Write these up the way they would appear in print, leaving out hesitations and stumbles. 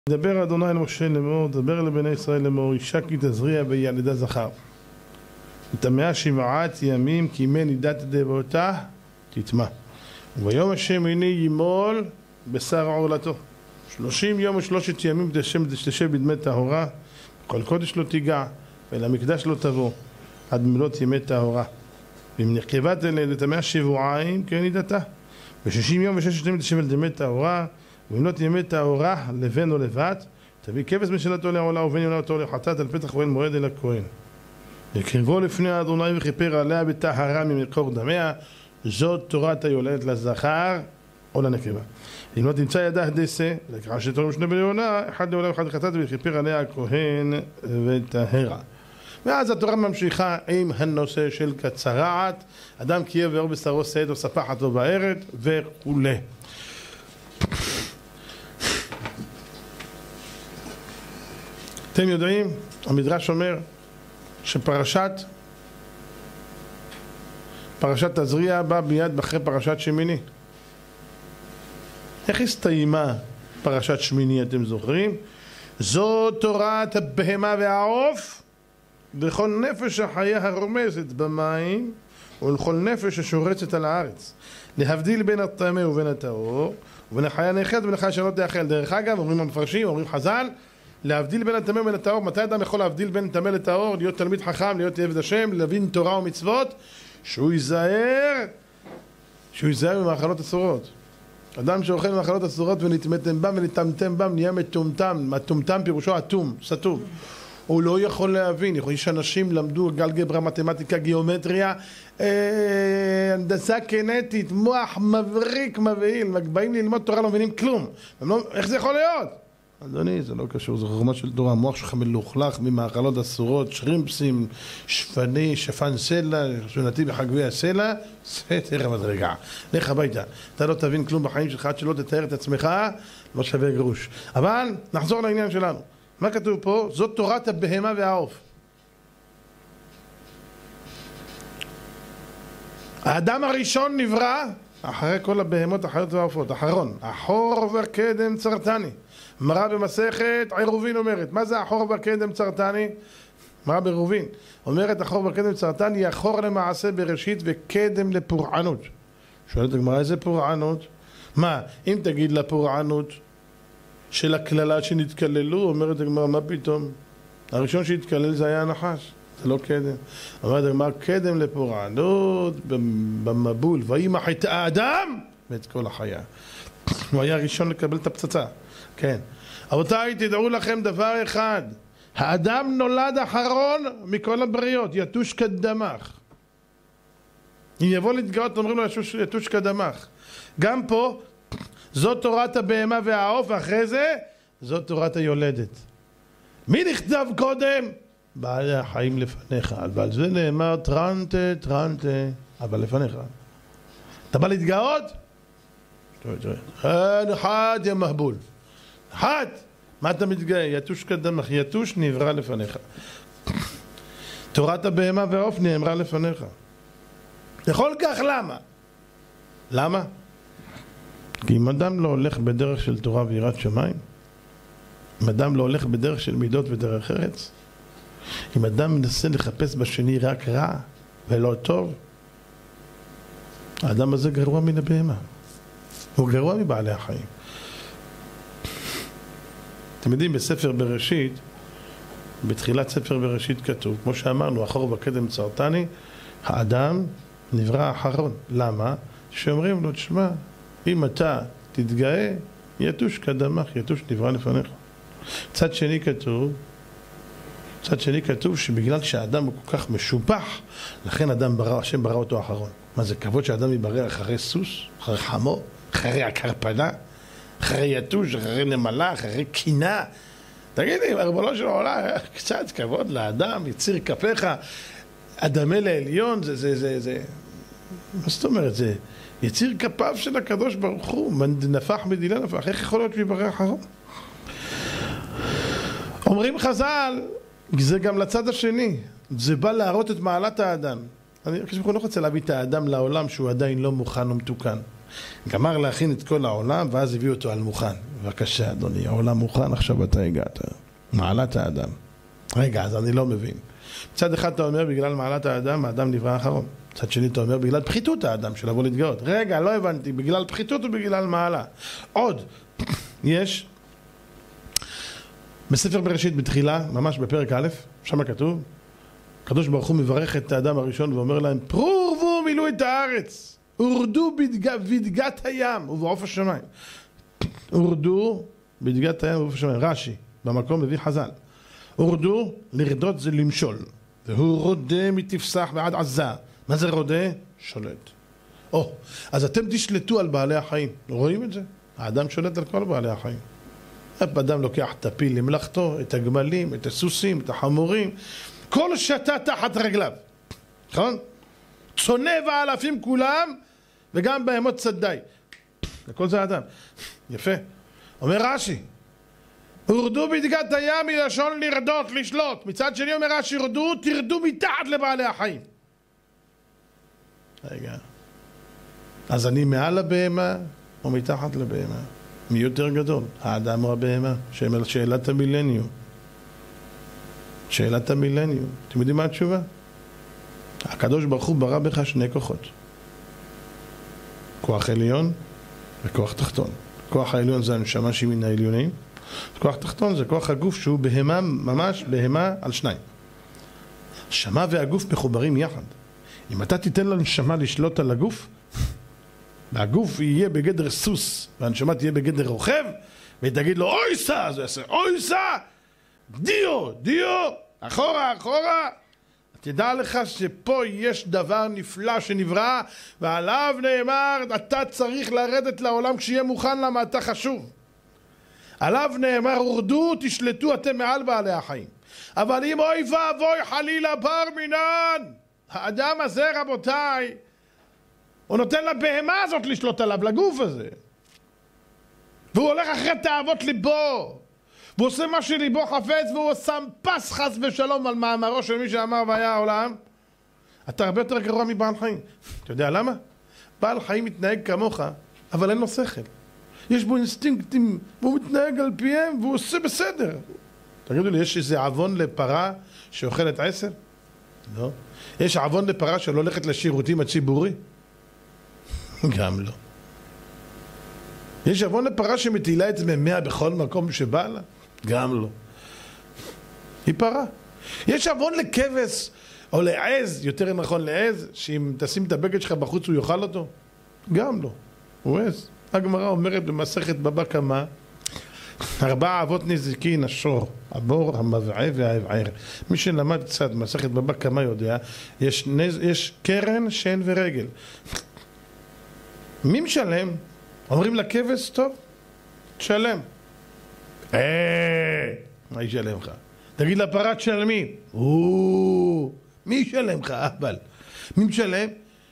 דבר אדוני אל משה לאמור, דבר לבני ישראל לאמור, אישה כי תזריע וילדה זכר. וטמאה 7 ימים כי ימי נידת דברותה תטמא. וביום השמיני ימול בשר עורלתו. 30 יום ו3 ימים תשב בדמי טהרה, כל קודש לא תיגע, ואל המקדש לא תבוא, עד מלות ימי טהרה. ואם נקבת לטמאה 7 כן נידתה. ו60 יום ו6 ימים תשב בדמי טהרה, ובמלות ימי טהרה לבן או לבת, תביא כבש משלתו לעולה ובן יולדתו לחטאת על פתח כהן מועד אל הכהן. יקריבו לפני אדוני וכיפר עליה בטהרה ממקור דמיה, זאת תורת היולדת לזכר או לנקבה. אם לא תמצא ידה דסה, לקרא שתורם שני בני עונה, אחד לעולה ואחד לחטאת וכיפר עליה הכהן וטהרה. ואז התורה ממשיכה עם הנושא של קצרעת, אדם קייב ואור בשרו שאת או ספחת לו בארת וכו'. אתם יודעים, המדרש אומר שפרשת תזריע בא ביד אחרי פרשת שמיני. איך הסתיימה פרשת שמיני, אתם זוכרים? זו תורת הבהמה והעוף וכל נפש החיה הרומזת במים ולכל נפש השורצת על הארץ, להבדיל בין הטמא ובין הטהור, ובין החיה הנאכלת ובין החיה שלא תאכל. דרך אגב, אומרים המפרשים, אומרים חז"ל, להבדיל בין הטמא ובין הטהור. מתי אדם יכול להבדיל בין טמא לטהור? להיות תלמיד חכם, להיות עבד השם, להבין תורה ומצוות, שהוא ייזהר ממאכלות אסורות. אדם שאוכל מאכלות אסורות ונטמאתם בם ונטמתם בם נהיה מטומטם. מטומטם פירושו אטום, סתום. הוא לא יכול להבין. יש אנשים למדו אלגברה, מתמטיקה, גיאומטריה, הנדסה קינטית, מוח מבריק, מבהיל, באים ללמוד תורה לא מבינים כלום. איך זה יכול להיות? אדוני, זה לא קשור, זו חוכמה של תורה. המוח שלך מלוכלך ממאכלות אסורות, שרימפסים, שפן סלע, שונתי בחגבי הסלע, זה תראה מדרגה. לך הביתה. אתה לא תבין כלום בחיים שלך, עד שלא תתאר את עצמך, לא שווה גרוש. אבל נחזור לעניין שלנו. מה כתוב פה? זאת תורת הבהמה והעוף. האדם הראשון נברא אחרי כל הבהמות, החיות והעופות. אחרון, אחור וקדם צרתני. מראה במסכת עירובין אומרת, מה זה אחור וקדם צרתני? מראה בעירובין אומרת, אחור וקדם צרתני, אחור למעשה בראשית וקדם לפורענות. שואלת הגמרא, איזה פורענות? מה, אם תגיד לפורענות של הכללה שנתקללו, אומרת הגמרא, מה פתאום? הראשון שהתקלל זה היה הנחש, זה לא קדם. אומרת הגמרא, קדם לפורענות במבול, וימח את האדם ואת כל החיה. הוא היה הראשון לקבל את הפצצה. כן. רבותיי, תדעו לכם דבר אחד, האדם נולד אחרון מכל הבריות, יתוש כדמך. אם יבוא להתגאות, אומרים לו יתוש כדמך. גם פה, זאת תורת הבהמה והעוף, ואחרי זה, זאת תורת היולדת. מי נכתב קודם? בעלי החיים לפניך. ועל זה נאמר טרנטה, טרנטה, אבל לפניך. אתה בא להתגאות? אחד יא מהבול. אחד! מה אתה מתגאה? יתוש קדמך, יתוש נברא לפניך. תורת הבהמה והעוף נאמרה לפניך. לכל כך למה? למה? כי אם אדם לא הולך בדרך של תורה ויראת שמיים, אם אדם לא הולך בדרך של מידות ודרך ארץ, אם אדם מנסה לחפש בשני רק רע ולא טוב, האדם הזה גרוע מן הבהמה. הוא גרוע מבעלי החיים. אתם יודעים, בספר בראשית, בתחילת ספר בראשית כתוב, כמו שאמרנו, אחור וקדם צרתני, האדם נברא האחרון. למה? שאומרים לו, תשמע, אם אתה תתגאה, יתוש קדמך, יתוש נברא לפניך. צד שני כתוב שבגלל שהאדם הוא כל כך משופח, לכן השם ברא אותו האחרון. מה זה כבוד שהאדם יברא אחרי סוס, אחרי חמור, אחרי הקרפדה, אחרי יתוש, אחרי נמלה, אחרי קינה? תגידי, ריבונו של עולם, קצת כבוד לאדם, יציר כפיך, אדמה לעליון, זה מה זאת אומרת? זה יציר כפיו של הקדוש ברוך הוא, נפח מדינה נפח. איך יכול להיות שיברא אחרון? אומרים חז"ל, זה גם לצד השני, זה בא להראות את מעלת האדם. אני לא רוצה להביא את האדם לעולם שהוא עדיין לא מוכן ומתוקן. גמר להכין את כל העולם, ואז הביאו אותו על מוכן. בבקשה, אדוני, העולם מוכן, עכשיו אתה הגעת. מעלת האדם. רגע, אז אני לא מבין. מצד אחד אתה אומר, בגלל מעלת האדם, האדם נברא האחרון. מצד שני אתה אומר, בגלל פחיתות האדם, של לבוא להתגאות. רגע, לא הבנתי, בגלל פחיתות או בגלל מעלה? עוד, יש, בספר בראשית בתחילה, ממש בפרק א', שם כתוב, הקדוש ברוך הוא מברך את האדם הראשון ואומר להם, פרו ורבו מילאו את הארץ, הורדו בדגת הים ובעוף השמיים. הורדו בדגת הים ובעוף השמיים. רש"י, במקום מביא חז"ל. הורדו, לרדות זה למשול. והוא רודה מתפסח ועד עזה. מה זה רודה? שולט. אז אתם תשלטו על בעלי החיים. רואים את זה? האדם שולט על כל בעלי החיים. האדם לוקח את הפיל למלאכתו, את הגמלים, את הסוסים, את החמורים. כל שתה תחת רגליו. נכון? צונא ואלפים כולם, וגם בהמות צדי. לכל זה האדם. יפה. אומר רש"י, הורדו בדגת הים מלשון לרדות, לשלוט. מצד שני אומר רש"י, תרדו מתחת לבעלי החיים. רגע. אז אני מעל הבהמה או מתחת לבהמה? מי יותר גדול? האדם או הבהמה? שאלת המילניום. שאלת המילניום. אתם יודעים מה התשובה? הקדוש ברוך הוא ברא בך שני כוחות. כוח עליון וכוח תחתון. כוח העליון זה הנשמה שהיא מן העליונים. כוח תחתון זה כוח הגוף שהוא בהמה, ממש בהמה על שניים. הנשמה והגוף מחוברים יחד. אם אתה תיתן לנשמה לשלוט על הגוף, והגוף יהיה בגדר סוס, והנשמה תהיה בגדר רוכב, ותגיד לו אוי סע, אז הוא יעשה אוי סע, דיו, אחורה, תדע לך שפה יש דבר נפלא שנברא, ועליו נאמר, אתה צריך לרדת לעולם כשיהיה מוכן, למה אתה חשוב. עליו נאמר, הורדו, תשלטו אתם מעל בעלי החיים. אבל אם אוי ואבוי חלילה בר מינן, האדם הזה רבותיי, הוא נותן לבהמה הזאת לשלוט עליו, לגוף הזה. והוא הולך אחרי תאוות ליבו. והוא עושה מה שליבו חפץ, והוא שם פס חס ושלום על מאמרו של מי שאמר והיה העולם. אתה הרבה יותר גרוע מבעל חיים. אתה יודע למה? בעל חיים מתנהג כמוך, אבל אין לו שכל. יש בו אינסטינקטים, והוא מתנהג על פיהם, והוא עושה בסדר. תגידו לי, יש איזה עוון לפרה שאוכלת 10? לא. יש עוון לפרה שלא הולכת לשירותים הציבורי? גם לא. יש עוון לפרה שמטילה את זממיה בכל מקום שבא לה? גם לא. היא פרה. יש עוון לכבש או לעז, יותר נכון לעז, שאם תשים את הבגד שלך בחוץ הוא יאכל אותו? גם לא. הוא עז. הגמרא אומרת במסכת בבא קמא, 4 אבות נזיקין, השור, הבור, המבעה והאבער. מי שלמד קצת מסכת בבא קמא יודע, יש קרן, שן ורגל. מי משלם? אומרים לכבש, טוב, תשלם. מה ישלם לך? תגיד לפרה תשלמי. מי ישלם לך? אבל מי משלם?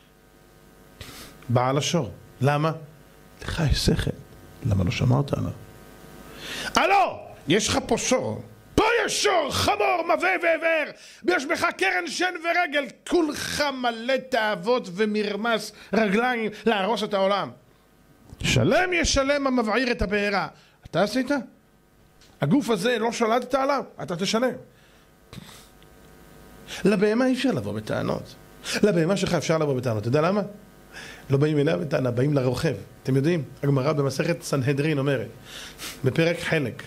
בעל השור. למה? לך יש שכל. למה לא שמרת עליו? הלו, יש לך פה שור. פה יש שור, חמור, מווה ועבר. ויש בך קרן, שן ורגל. כולך מלא תאוות ומרמס רגליים להרוס את העולם. שלם ישלם המבעיר את הבארה. אתה עשית? הגוף הזה לא שלטת עליו, אתה תשלם. לבהמה אי אפשר לבוא בטענות. לבהמה שלך אפשר לבוא בטענות. אתה יודע למה? לא באים אליה בטענה, באים לרוכב. אתם יודעים? הגמרא במסכת סנהדרין אומרת, בפרק חלק,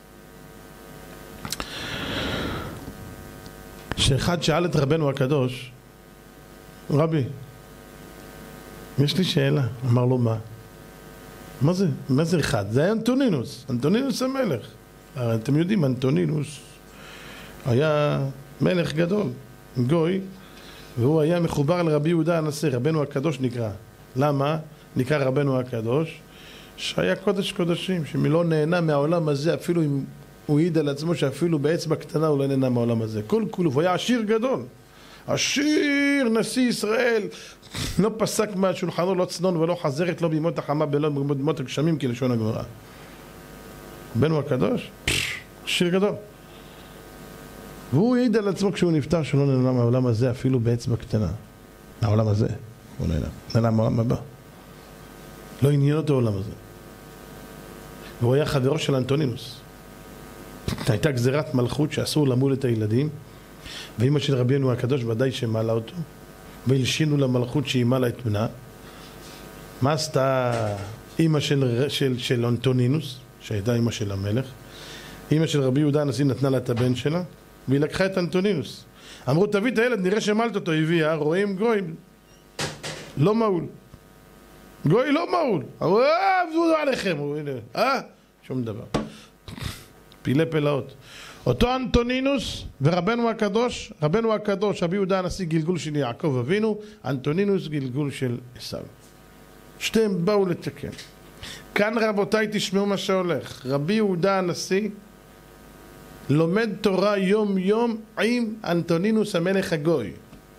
שאחד שאל את רבנו הקדוש, רבי, יש לי שאלה. אמר לו, מה? מה זה אחד? זה היה אנטונינוס. אנטונינוס המלך. אתם יודעים, אנטונינוס היה מלך גדול, גוי, והוא היה מחובר לרבי יהודה הנשיא, רבנו הקדוש נקרא. למה? נקרא רבנו הקדוש, שהיה קודש קודשים, שמלא נהנה מהעולם הזה, אפילו אם הוא העיד על עצמו שאפילו באצבע קטנה הוא לא נהנה מהעולם הזה. כל כולו, הוא היה עשיר גדול. עשיר נשיא ישראל, לא פסק מהשולחנו, לא צנון ולא חזרת, לא בימות החמה ולא בימות הגשמים כלשון הגמרא. רבנו הקדוש, עשיר גדול. והוא העיד על עצמו כשהוא נפטר שלא נהנה מהעולם הזה אפילו באצבע קטנה. מהעולם הזה הוא נהנה מהעולם הבא. לא עניין אותו העולם הזה. והוא היה חברו של אנטונינוס. הייתה גזירת מלכות שאסור למול את הילדים, ואמא של רבינו הקדוש ודאי שמעלה אותו, והלשינו למלכות שהיא מעלה את בנה. מה עשתה אמא של אנטונינוס, שהייתה אמא של המלך? אמא של רבי יהודה הנשיא נתנה לה את הבן שלה, והיא לקחה את אנטונינוס. אמרו, תביא את הילד, נראה שמלת אותו. הביאה, רואים גוי לא מעול. גוי לא מעול. אמרו, עבדו עליכם. שום דבר. פילי פלאות. אותו אנטונינוס ורבנו הקדוש, רבנו הקדוש, רבי יהודה הנשיא גלגול של יעקב אבינו, אנטונינוס גלגול של עשיו. שתיהם באו לתקן. כאן רבותיי תשמעו מה שהולך. רבי יהודה הנשיא לומד תורה יום יום עם אנטונינוס המלך הגוי.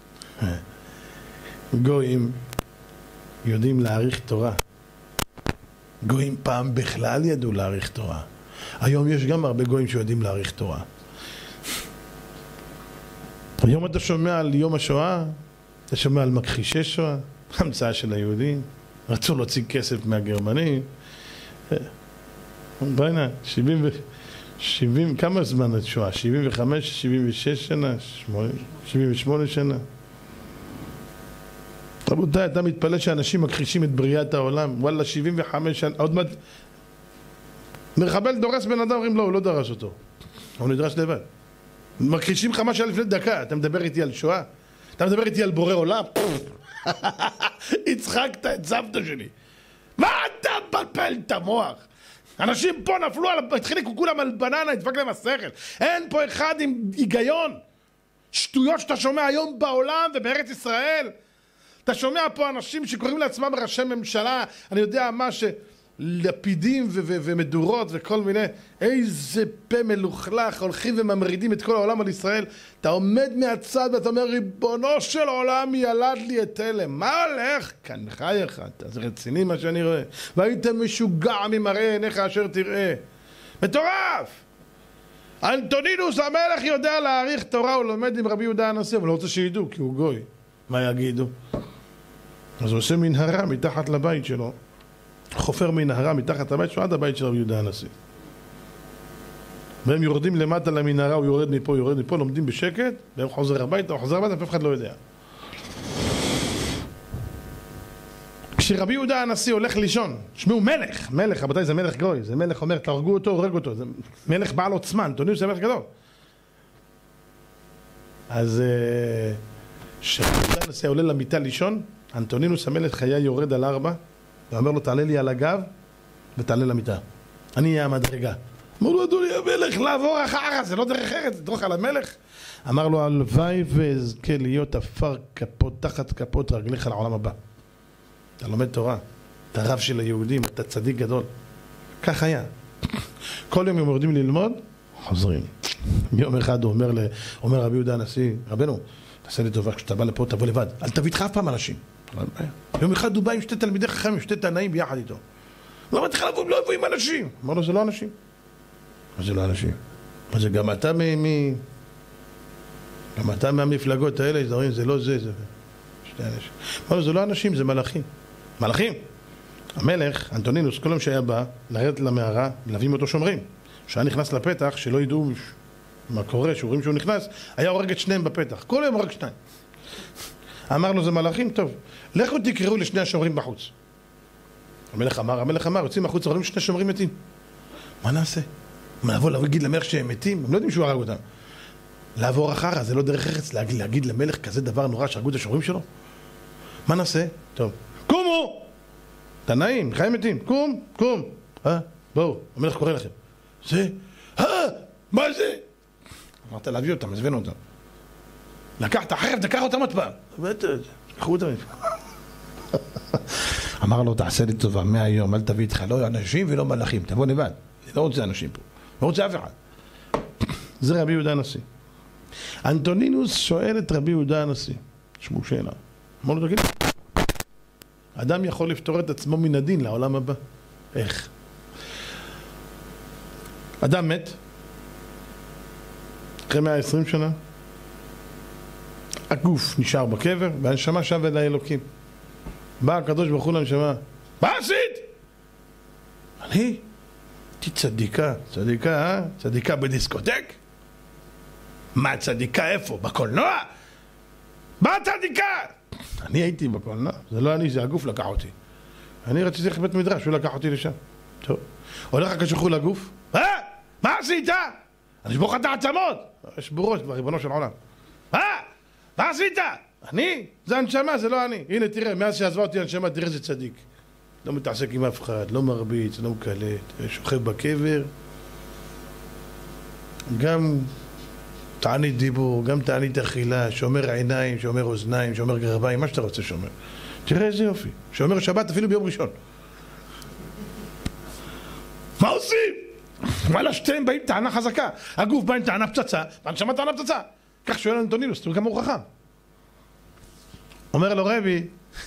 גויים יודעים להעריך תורה. גויים פעם בכלל ידעו להעריך תורה. היום יש גם הרבה גויים שיודעים להעריך תורה. היום אתה שומע על יום השואה, אתה שומע על מכחישי שואה, המצאה של היהודים, רצו להוציא כסף מהגרמנים. בינה, 70, כמה זמן את שואה? 75, 76 שנה, 78 שנה. רבותיי, אתה מתפלא שאנשים מכחישים את בריאת העולם. וואלה, 75 שנה, עוד מעט מחבל דורס בן אדם, אומרים לא, הוא לא דרס אותו, הוא נדרס לבד. מכחישים לך מה שהיה לפני דקה. אתה מדבר איתי על שואה? אתה מדבר איתי על בורא עולם? הצחקת את סבתא שלי. מה אתה מבלבל את המוח? אנשים פה נפלו, התחילו כולם על בננה, הדפק להם השכל. אין פה אחד עם היגיון. שטויות שאתה שומע היום בעולם ובארץ ישראל. אתה שומע פה אנשים שקוראים לעצמם ראשי ממשלה, אני יודע מה, לפידים ומדורות וכל מיני, איזה פה מלוכלך, הולכים וממרידים את כל העולם על ישראל. אתה עומד מהצד ואתה אומר, ריבונו של עולם ילד לי את אלה, מה הולך? כאן חייך, זה רציני מה שאני רואה. והיית משוגע ממראה עיניך אשר תראה. מטורף! אנטונינוס המלך יודע להעריך תורה, הוא לומד עם רבי יהודה הנשיא, אבל לא רוצה שידעו כי הוא גוי. מה יגידו? אז הוא עושה מנהרה מתחת לבית שלו, חופר מנהרה מתחת לבית שלו עד הבית של רבי יהודה הנשיא. והם יורדים למטה למנהרה, הוא יורד מפה, לומדים בשקט, והם חוזר הביתה, אף אחד לא יודע. כשרבי יהודה הנשיא הולך לישון, שמעו, מלך, רבותיי, זה מלך גוי, זה מלך אומר, תהרגו אותו, הורג אותו, זה מלך בעל עוצמה, אנטונינוס זה מלך גדול. אז כשרבי יהודה הנשיא עולה למיטה לישון, אנטונינוס המלך היה יורד על 4, ואומר לו, תעלה לי על הגב ותעלה למיטה. אני אהיה המדרגה. אמר לו, אדוני המלך, לעבור אחר, זה לא דרך ארץ, תדרוך על המלך. אמר לו, הלוואי ואזכה להיות עפר כפות, תחת כפות רגליך לעולם הבא. אתה לומד תורה, אתה רב של היהודים, אתה צדיק גדול. כך היה. כל יום הם יורדים ללמוד, חוזרים. יום אחד הוא אומר רבי יהודה הנשיא, רבנו, תעשה לי טובה, כשאתה בא לפה תבוא לבד, אל תביא איתך אף פעם אנשים. יום אחד הוא בא עם 2 תלמידי חכמים, 2 תנאים ביחד איתו. לא מתחיל לבוא, לא יבוא עם אנשים. אמר לו, זה לא אנשים. מה זה לא אנשים? מה זה, גם אתה מהמפלגות האלה, זה לא זה, זה 2 אנשים. אמר לו, זה לא אנשים, זה מלאכים. מלאכים. המלך, אנטונינוס, כל יום שהיה בא, לרדת למערה, מלווים אותו שומרים. כשהיה נכנס לפתח, שלא ידעו מה קורה, שרואים שהוא נכנס, היה הורג את 2 בפתח. כל יום הורג 2. אמר לו, זה מלאכים? טוב. לכו תקראו ל2 השומרים בחוץ. המלך אמר, יוצאים החוץ, רואים 2 שומרים מתים. מה נעשה? מה נבוא להגיד למלך שהם מתים? הם לא יודעים שהוא הרג אותם. לעבור אחרה, זה לא דרך ארץ להגיד למלך כזה דבר נורא שהרגו את השומרים שלו? מה נעשה? טוב. קומו! תנאים, חיים מתים, קום. בואו, המלך קורא לכם. מה זה? אמרת להביא אותם, הזבנו אותם. לקחת, אחרת לקח אותם עוד פעם. קחו אותם. אמר לו, תעשה לי טובה, מהיום, אל תביא איתך, לא אנשים ולא מלאכים, תבוא לבד. אני לא רוצה אנשים פה, לא רוצה אף אחד. זה רבי יהודה הנשיא. אנטונינוס שואל את רבי יהודה הנשיא, תשמעו שאלה. אמר לו, תגיד, אדם יכול לפתור את עצמו מן הדין לעולם הבא. איך? אדם מת, אחרי 120 שנה, הגוף נשאר בקבר, והנשמה שב אל האלוקים. בא הקדוש ברוך הוא לנשמה, מה עשית? אני? הייתי צדיקה, צדיקה, צדיקה בדיסקוטק? מה צדיקה איפה? בקולנוע? מה צדיקה? אני הייתי בקולנוע, זה לא אני, זה הגוף לקח אותי. אני רציתי ללכת לבית מדרש, הוא לקח אותי לשם. טוב. הולך הקשוחו לגוף? מה עשית? אני אשבור לך את העצמות! יש בורות כבר, ריבונו של עולם. מה עשית? אני? זה הנשמה, זה לא אני. הנה תראה, מאז שעזבה אותי הנשמה, תראה זה צדיק. לא מתעסק עם אף אחד, לא מרביץ, לא מקלט, שוכב בקבר. גם תענית דיבור, גם תענית אכילה, שומר עיניים, שומר אוזניים, שומר גרביים, מה שאתה רוצה שומר. תראה איזה יופי. שומר שבת אפילו ביום ראשון. מה עושים? וואלה, שתיהם באים טענה חזקה. הגוף בא עם טענה פצצה, והנשמה טענה פצצה. כך שואל אנטונינוס, תראו כמה הוא חכם. אומר לו רבי,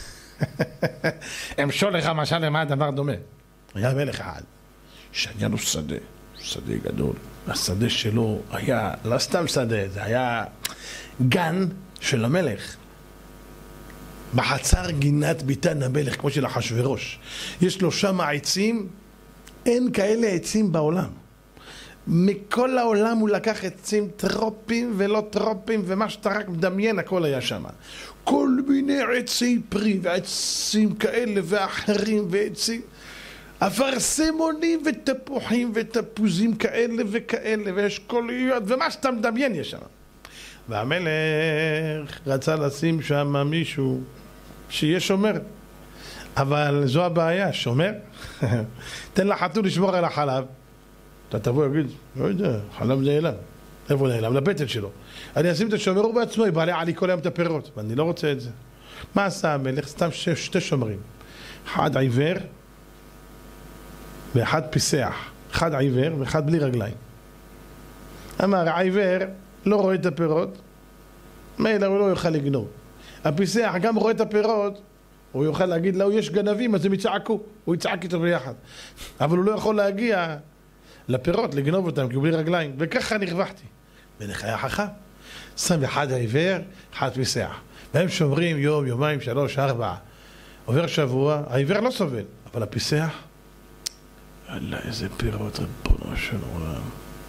אמשול לך משל למה הדבר דומה. היה מלך אחד, שהיה לו שדה, שדה גדול. השדה שלו היה, לא סתם שדה, זה היה גן של המלך. בחצר גינת ביתן המלך, כמו של אחשוורוש. יש לו שם עצים, אין כאלה עצים בעולם. מכל העולם הוא לקח עצים טרופים ולא טרופים, ומה שאתה רק מדמיין, הכל היה שם. כל מיני עצי פרי, ועצים כאלה ואחרים, ועצים אפרסמונים ותפוחים ותפוזים כאלה וכאלה, ואשכוליות, ומה שאתה מדמיין יש שם. והמלך רצה לשים שם מישהו שיהיה שומר. אבל זו הבעיה, שומר. תן לחתול לשמור על החלב. אתה תבוא ויגיד, לא יודע, חלב נעלם. איפה נעלם? לבטן שלו. אני אשים את השומר, הוא בעצמו, יבעלה עלי כל היום את הפירות. ואני לא רוצה את זה. מה עשה המלך? סתם שתי שומרים. אחד עיוור ואחד פיסח. אחד עיוור ואחד בלי רגליים. אמר, העיוור לא רואה את הפירות, מילא הוא לא יוכל לגנוב. הפיסח גם רואה את הפירות, הוא יוכל להגיד לו, יש גנבים, אז הם יצעקו. הוא יצעק איתו ביחד. אבל הוא לא יכול להגיע לפירות, לגנוב אותם, כי הוא בלי רגליים. וככה נרווחתי. מלך היה חכם. שם אחד העיוור, אחד פיסח. והם שומרים יום, יומיים, 3, 4. עובר שבוע, העיוור לא סובל. אבל הפיסח, אללה, איזה פירות, ריבונו של עולם.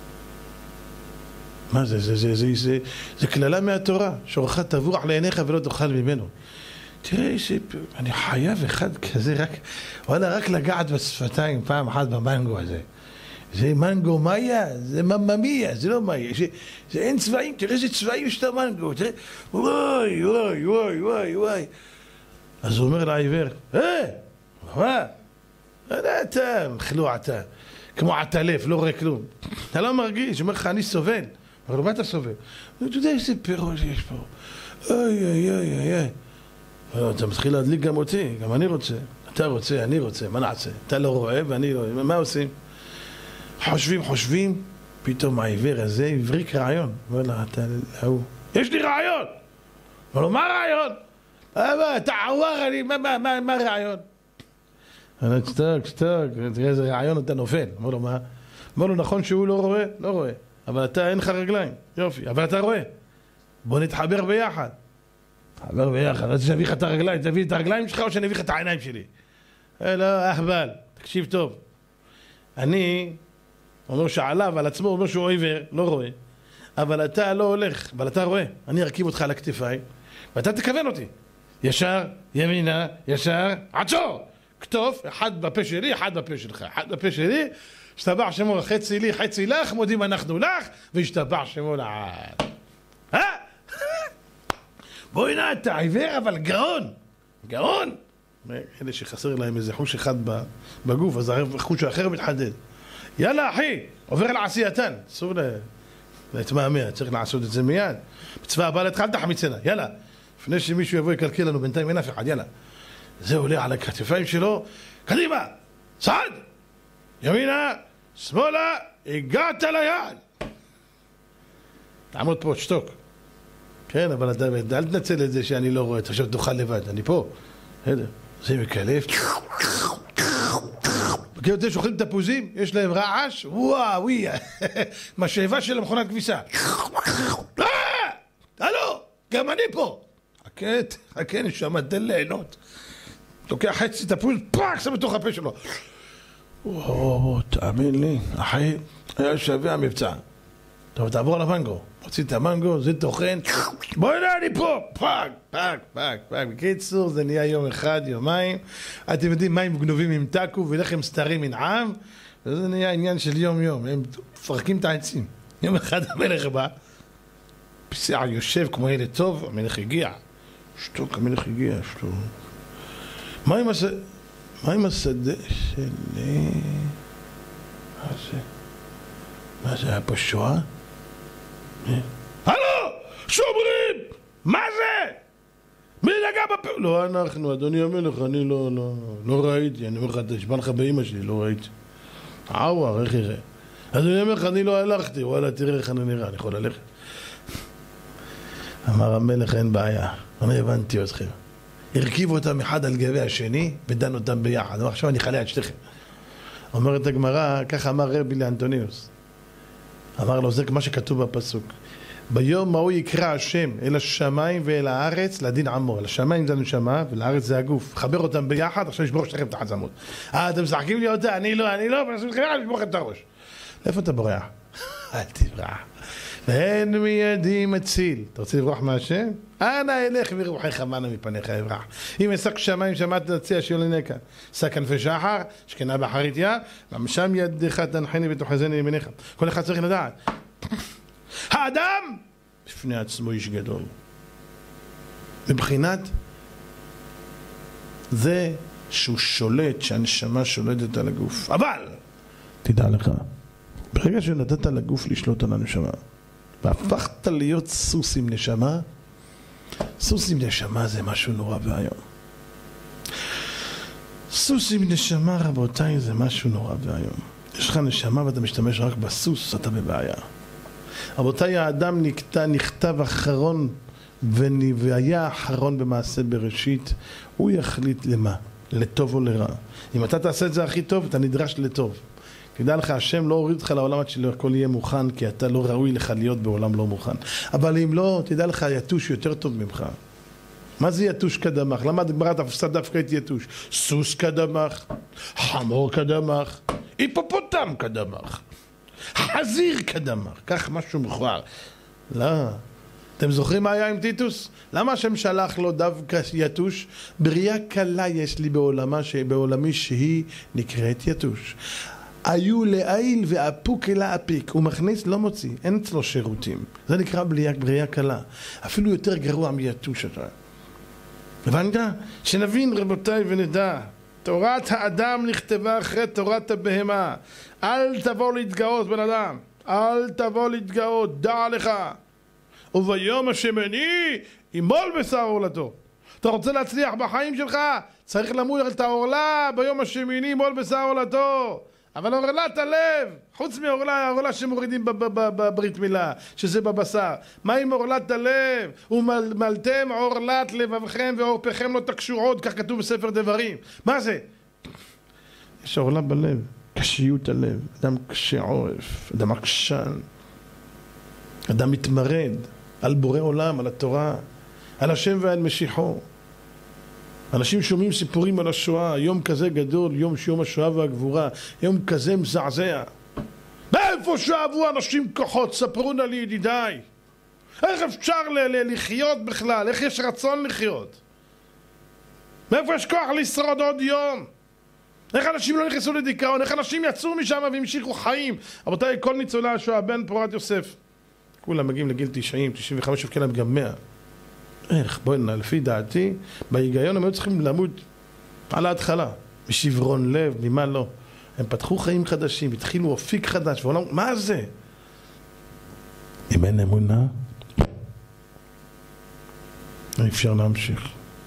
מה זה? זה כללה מהתורה. שורך תבוח לעיניך ולא תאכל ממנו. תראה, אני חייב אחד כזה, רק לגעת בשפתיים פעם אחת במנגו הזה. זה מנגו מאיה, זה מממיה, זה לא מאיה. זה אין צבעים, תראה איזה צבעים יש את המנגו. תראה, וואי, וואי, וואי, וואי, וואי. אז הוא אומר לעיוור, מה? אתה, מחלוע אתה. כמו עטלף, לא רואה כלום. אתה לא מרגיש, הוא אומר לך, אני סובל. אבל מה אתה סובל? אתה יודע איזה פירות יש פה. אוי, אוי, אוי, אוי. אתה מתחיל להדליק גם אותי, גם אני רוצה. אתה רוצה, אני רוצה, מה נעשה? אתה לא רואה ואני לא... מה עושים? חושבים, פתאום העיוור הזה הבריק רעיון. אומר לה, יש לי רעיון! אומר לו, מה רעיון? אתה עוור, מה רעיון? אומר לו, שתוק, תראה איזה רעיון אתה נופל. אומר לו, מה? אומר לו, נכון שהוא לא רואה? לא רואה. אבל אתה אין לך רגליים. יופי, אבל אתה רואה. בוא נתחבר ביחד. חבר ביחד, רוצה שנביא לך את הרגליים, תביא את הרגליים שלך או שנביא לך את העיניים שלי? לא, אחבל, תקשיב טוב. אני אומר שעליו, על עצמו, אומר שהוא עיוור, לא רואה. אבל אתה לא הולך, אבל אתה רואה. אני ארכיב אותך על הכתפיים, ואתה תכוון אותי. ישר, ימינה, ישר, עצור! כתוב, אחד בפה שלי, אחד בפה שלך. אחד בפה שלי, השתבח שמו חצי לי, חצי לך, מודים אנחנו לך, והשתבח שמו לעד. בואי נע, אתה עיוור, אבל גאון. גאון. אלה שחסר להם איזה חוש אחד בגוף, אז החוש האחר מתחדד. יאללה, אחי, עובר לעשייתן. אסור להתמהמה, צריך לעשות את זה מיד. בצבא הבא להתחל תחמיצנה, יאללה. לפני שמישהו יבוא יקלקל לנו, בינתיים אין אף אחד, יאללה. זה עולה על הכתפיים שלו, קדימה, צעד. ימינה, שמאלה, הגעת ליעד. תעמוד פה, שתוק. כן, אבל אל תנצל את זה שאני לא רואה, עכשיו תאכל לבד, אני פה. זה מקלף. וכאילו אתם שוכלים תפוזים, יש להם רעש, וואו, משאבה של המכונת כביסה. הלו, גם אני פה. חכה, נשמה, תן ליהנות. לוקח חצי תפוז, פאק, שם בתוך הפה שלו. וואו, תאמין לי, אחי, היה שווה המבצע. טוב, תעבור למנגו. הוציא את המנגו, זה טוחן, בואי נה, אני פה, פאק, פאק, פאק, פאק. בקיצור, זה נהיה יום אחד, יומיים. אתם יודעים, מים גנובים עם טקו ולחם סתרים מנעם, וזה נהיה עניין של יום-יום. הם מפרקים את העצים. יום אחד המלך בא, פסיעה יושב כמו ילד טוב, המלך הגיע. שתוק, המלך הגיע, שתוק. מה עם השדה שלי? מה זה היה פה שואה? הלו! שומרים! מה זה? מי נגע בפה? לא אנחנו, אדוני המלך, אני לא ראיתי. אני אומר לך, תשבע לך באמא שלי, לא ראיתי. עוואר, איך יראה? אדוני המלך, אני לא הלכתי. וואלה, תראה איך אני נראה, אני יכול ללכת. אמר המלך, אין בעיה. אני הבנתי אתכם. הרכיבו אותם אחד על גבי השני ודן אותם ביחד. עכשיו אני חלה את שתיכם. אומרת הגמרא, ככה אמר רבי לאנטוניוס. אמר לו, זה מה שכתוב בפסוק. ביום ההוא יקרא השם אל השמיים ואל הארץ לדין עמו. אל השמיים זה הנשמה ולארץ זה הגוף. חבר אותם ביחד, עכשיו ישבור שתיכם את החזמות. אתם משחקים לי אותה, אני לא, אבל אני אשבור את הראש. לאיפה אתה בורח? אל תברח. ואין מידי מציל. אתה רוצה לברוח מהשם? אנא אלך ורוחך מנה מפניך אברח. אם אשק שמיים שמעת תציע שיולנקה. שק כנפי שחר, שכנה באחריתיה, ומשם ידך תנחני ותוחזני ימיניך. כל אחד צריך לדעת. האדם בפני עצמו איש גדול. מבחינת זה שהוא שולט, שהנשמה שולטת על הגוף. אבל תדע לך, ברגע שנתת לגוף לשלוט על הנשמה והפכת להיות סוס עם נשמה, סוס עם נשמה זה משהו נורא ואיום. סוס עם נשמה, רבותיי, זה משהו נורא ואיום. יש לך נשמה ואתה משתמש רק בסוס, אתה בבעיה. רבותיי, האדם נכתב אחרון והיה אחרון במעשה בראשית. הוא יחליט למה? לטוב או לרע. אם אתה תעשה את זה הכי טוב, אתה נדרש לטוב. תדע לך, השם לא הוריד אותך לעולם עד שהכל יהיה מוכן, כי אתה לא ראוי לך להיות בעולם לא מוכן. אבל אם לא, תדע לך, יתוש יותר טוב ממך. מה זה יתוש קדמך? למה הגמרא תפסה דווקא את יתוש? סוס קדמך, חמור קדמך, היפופוטם קדמך, חזיר קדמך, כך משהו מכוער. לא. אתם זוכרים מה היה עם טיטוס? למה השם שלח לו דווקא יתוש? בריאה קלה יש לי בעולמי שהיא נקראת יתוש. היו לעיל ואפוק אל האפיק. הוא מכניס, לא מוציא, אין אצלו שירותים. זה נקרא בריאה קלה. אפילו יותר גרוע מיתוש. הבנת? שנבין רבותיי ונדע. תורת האדם נכתבה אחרי תורת הבהמה. אל תבוא להתגאות בן אדם. אל תבוא להתגאות, דע לך. וביום השמיני ימול בשר עורלתו. אתה רוצה להצליח בחיים שלך? צריך למול את העורלה ביום השמיני ימול בשר עורלתו. אבל עורלת הלב, חוץ מהעורלה שמורידים בברית מילה, שזה בבשר. מה עם עורלת הלב? ומלתם עורלת לבבכם ועורפכם לא תקשו עוד, כך כתוב בספר דברים. מה זה? יש עורלה בלב, קשיות הלב, אדם קשה עורף, אדם עקשן, אדם מתמרד על בורא עולם, על התורה, על השם ועל משיחו. אנשים שומעים סיפורים על השואה, יום כזה גדול, יום השואה והגבורה, יום כזה מזעזע. מאיפה שאבו אנשים כוחות? ספרו נא לי ידידיי. איך אפשר לחיות בכלל? איך יש רצון לחיות? מאיפה יש כוח לשרוד עוד יום? איך אנשים לא נכנסו לדיכאון? איך אנשים יצאו משם והמשיכו חיים? רבותיי, כל ניצולי השואה, בן פורת יוסף, כולם מגיעים לגיל 90, 95, וכאלה גם 100. איך? בואי נע, לפי דעתי, בהיגיון הם היו צריכים למות על ההתחלה, משברון לב, ממה לא. הם פתחו חיים חדשים, התחילו אפיק חדש, ועולם, מה זה? אם אין אמונה, אי אפשר להמשיך.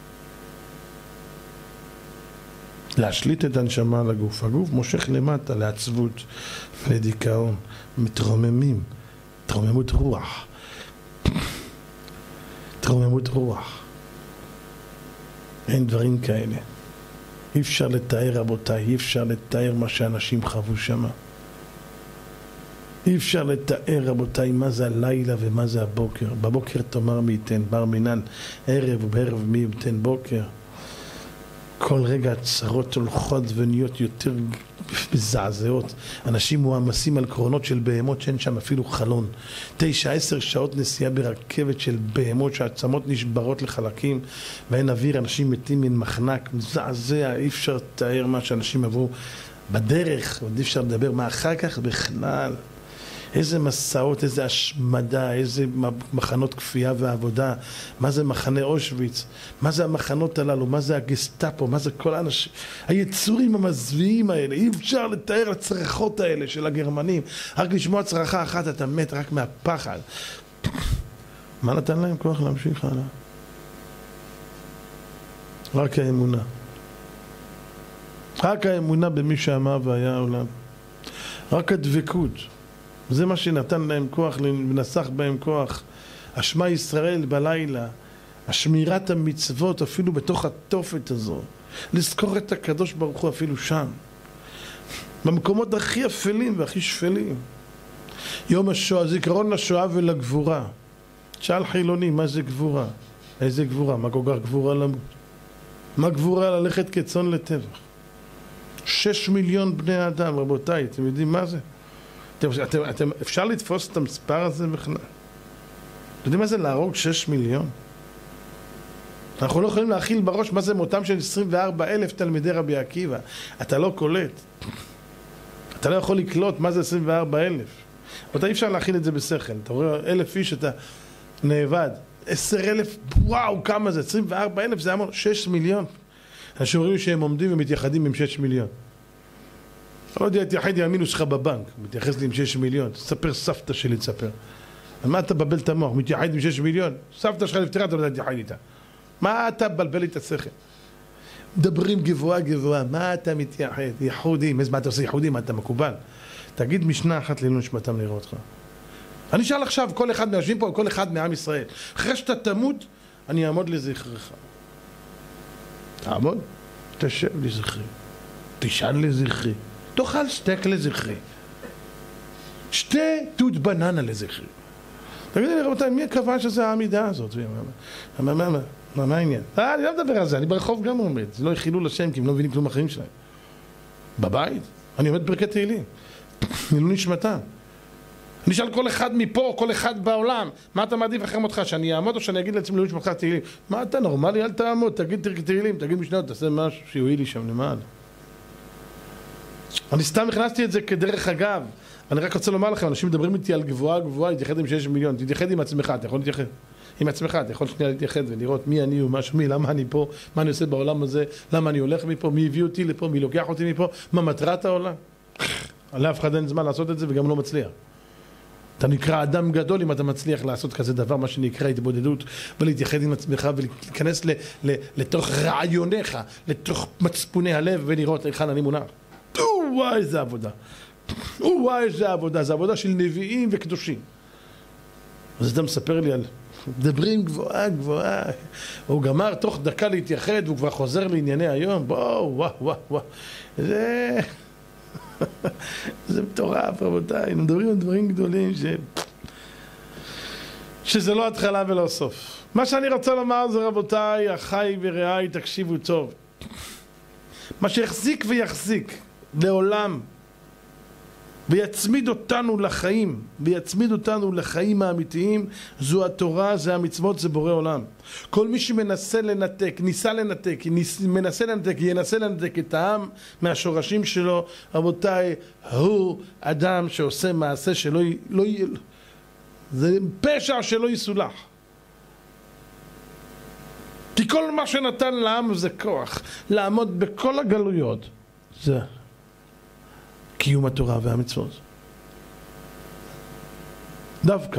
להשליט את הנשמה על הגוף. הגוף מושך למטה, לעצבות, לדיכאון, מתרוממים, תרוממות רוח. תרוממות רוח. אין דברים כאלה. אי אפשר לתאר, רבותיי, אי אפשר לתאר מה שאנשים חוו שם. אי אפשר לתאר, רבותיי, מה זה הלילה ומה זה הבוקר. בבוקר תאמר מי ייתן בר מינן, ערב ובערב מי ייתן בוקר. כל רגע הצרות הולכות ונהיות יותר מזעזעות. אנשים מועמסים על קרונות של בהמות שאין שם אפילו חלון. 9-10 שעות נסיעה ברכבת של בהמות שהעצמות נשברות לחלקים ואין אוויר, אנשים מתים מן מחנק, מזעזע, אי אפשר לתאר מה שאנשים עברו בדרך, עוד אי אפשר לדבר מה אחר כך בכלל. איזה מסעות, איזה השמדה, איזה מחנות כפייה ועבודה, מה זה מחנה אושוויץ, מה זה המחנות הללו, מה זה הגסטאפו, מה זה כל האנשים, היצורים המזוויעים האלה, אי אפשר לתאר הצרחות האלה של הגרמנים, רק לשמוע צרחה אחת אתה מת רק מהפחד. מה נתן להם כוח להמשיך הלאה? רק האמונה. רק האמונה במי שאמר והיה העולם. רק הדבקות. זה מה שנתן להם כוח, ונסח בהם כוח. השמע ישראל בלילה, השמירת המצוות אפילו בתוך התופת הזו. לזכור את הקדוש ברוך הוא אפילו שם. במקומות הכי אפלים והכי שפלים. יום השואה, זיכרון לשואה ולגבורה. שאל חילוני, מה זה גבורה? איזה גבורה? מה כל כך גבורה למות? מה גבורה ללכת כצאן לטבח? 6 מיליון בני אדם, רבותיי, אתם יודעים מה זה? אפשר לתפוס את המספר הזה בכלל? אתם יודעים מה זה להרוג 6 מיליון? אנחנו לא יכולים להכיל בראש מה זה מותם של 24,000 תלמידי רבי עקיבא. אתה לא קולט. אתה לא יכול לקלוט מה זה 24,000. ואתה אי אפשר להכיל את זה בשכל. אתה רואה 1,000 איש, אתה נאבד. 10,000, וואו, כמה זה? 24,000 זה המון, 6 מיליון. אנשים רואים שהם עומדים ומתייחדים עם 6 מיליון. אני לא יודע, תייחד יאמינו שלך בבנק, מתייחס לי עם 6 מיליון. תספר סבתא שלי, תספר. על מה אתה בבל את המוח? מתייחד עם 6 מיליון? סבתא שלך נפטרה, אתה לא יודע תייחד איתה. מה אתה בלבל לי את השכל? מדברים גבוהה גבוהה, מה אתה מתייחד? יחודים, מה אתה עושה יחודים? מה אתה מקובל? תגיד משנה אחת לעילוי נשמתם לראות אותך. אני אשאל עכשיו, כל אחד מהיושבים פה, כל אחד מעם ישראל. אחרי שאתה תמות, אני אעמוד לזכרך. תעמוד, תשב לזכרי. תשאל לזכרי. תאכל סטייק לזכרי. שתי תות בננה לזכרי. תגידי לי רבותיי, מי קבע שזה העמידה הזאת? מה העניין? אני לא מדבר על זה, אני ברחוב גם עומד. זה לא יחילו לשם כי הם לא מבינים כלום החיים שלהם. בבית, אני עומד פרקי תהילים. אני לא נשמתם. אני אשאל כל אחד מפה, כל אחד בעולם, מה אתה מעדיף אחרי מותך? שאני אעמוד או שאני אגיד לעצמי לעילוי נשמתך תהילים? מה אתה נורמלי? אל תעמוד, תגיד תהילים, תגיד משניות, תעשה משהו שיועיל לי שם למעלה. אני סתם הכנסתי את זה כדרך אגב. אני רק רוצה לומר לכם, אנשים מדברים איתי על גבוהה, להתייחד עם 6 מיליון, תתייחד עם עצמך, אתה יכול להתייחד עם עצמך, אתה יכול שנייה להתייחד ולראות מי אני ומה שמי, למה אני פה, מה אני עושה בעולם הזה, למה אני הולך מפה, מי הביא אותי לפה, מי לוקח אותי מפה, מה מטרת העולם. לאף אחד אין זמן לעשות את זה וגם לא מצליח. אתה נקרא אדם גדול אם אתה מצליח לעשות כזה דבר, מה שנקרא התבודדות, ולהתייחד עם עצמך ולהיכנס לתוך רעיוניך, לתוך מצפוני הלב ולראות היכן אני מונח. וואי, איזה עבודה. וואי, איזה עבודה. זה עבודה של נביאים וקדושים. אז אתה מספר לי על מדברים גבוהה גבוהה. הוא גמר תוך דקה להתייחד והוא כבר חוזר לענייני היום. וואו. זה מטורף רבותיי. מדברים על דברים גדולים שזה לא התחלה ולא סוף. מה שאני רוצה לומר זה רבותיי, אחיי ורעיי, תקשיבו טוב. מה שיחזיק ויחזיק לעולם ויצמיד אותנו לחיים, ויצמיד אותנו לחיים האמיתיים, זו התורה, זה המצוות, זה בורא עולם. כל מי שמנסה לנתק, מנסה לנתק, ינסה לנתק את העם מהשורשים שלו, רבותיי, הוא אדם שעושה מעשה שלא זה פשע שלא יסולח. כי כל מה שנתן לעם זה כוח, לעמוד בכל הגלויות, זה קיום התורה והמצוות. דווקא.